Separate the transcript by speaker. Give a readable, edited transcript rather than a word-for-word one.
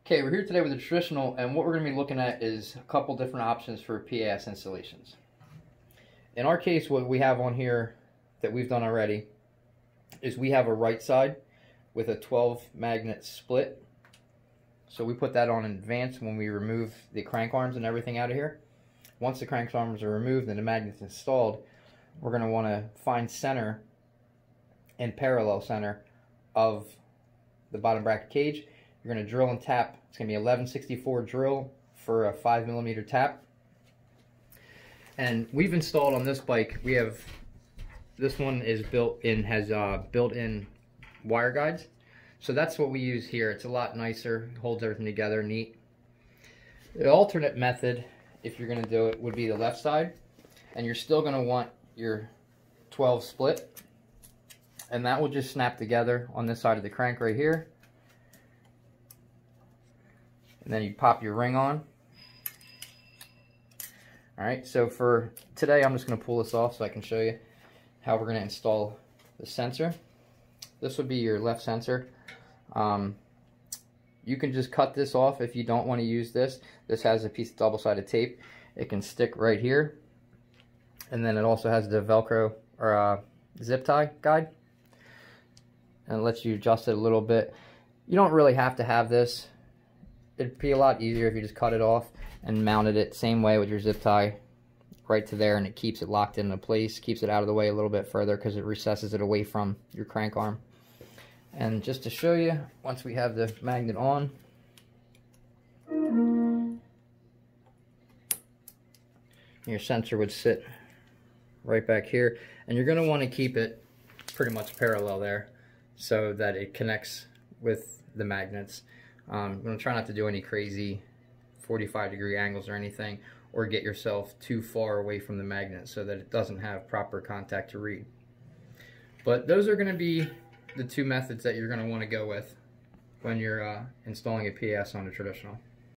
Speaker 1: Okay, we're here today with a traditional, and what we're going to be looking at is a couple different options for PAS installations. In our case, what we have on here that we've done already is we have a right side with a 12 magnet split. So we put that on in advance when we remove the crank arms and everything out of here. Once the crank arms are removed and the magnets installed, we're going to want to find center and parallel center of the bottom bracket cage. You're going to drill and tap. It's going to be 1164 drill for a 5mm tap. And we've installed on this bike, we have, this one is built in, has built-in wire guides. So that's what we use here. It's a lot nicer, holds everything together, neat. The alternate method, if you're going to do it, would be the left side. And you're still going to want your 12 split. And that will just snap together on this side of the crank right here. And then you pop your ring on. Alright, so for today I'm just going to pull this off so I can show you how we're going to install the sensor. This would be your left sensor. You can just cut this off if you don't want to use this. This has a piece of double-sided tape. It can stick right here. And then it also has the Velcro or zip tie guide. And it lets you adjust it a little bit. You don't really have to have this. It'd be a lot easier if you just cut it off and mounted it same way with your zip tie right to there, and it keeps it locked into place, keeps it out of the way a little bit further because it recesses it away from your crank arm. And just to show you, once we have the magnet on, your sensor would sit right back here, and you're going to want to keep it pretty much parallel there so that it connects with the magnets. I'm going to try not to do any crazy 45-degree angles or anything, or get yourself too far away from the magnet so that it doesn't have proper contact to read. But those are going to be the two methods that you're going to want to go with when you're installing a PS on a traditional.